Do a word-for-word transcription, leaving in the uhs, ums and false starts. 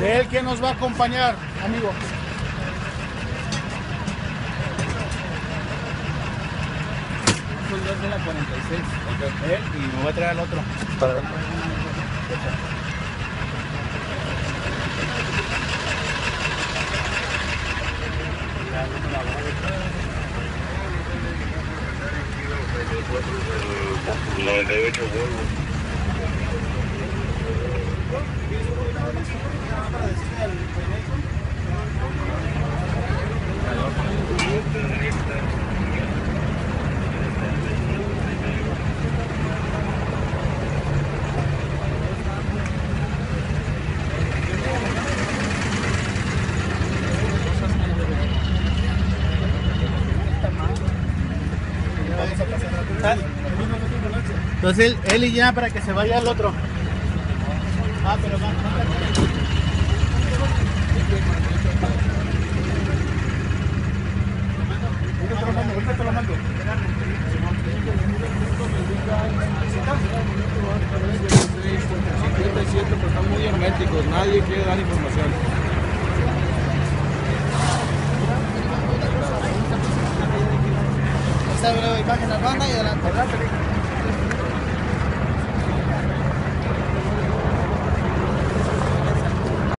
¿De él quién nos va a acompañar, amigo? Son dos de la cuarenta y seis. Okay. Él y me voy a traer al otro. Para... noventa y ocho vuelvo. Entonces él, él y ya para que se vaya al otro. Ah, pero va. Ahorita te lo mando, ahorita te lo mando. cincuenta y siete, pero están muy herméticos, nadie quiere dar información. Esa es la imagen de la banda y adelante.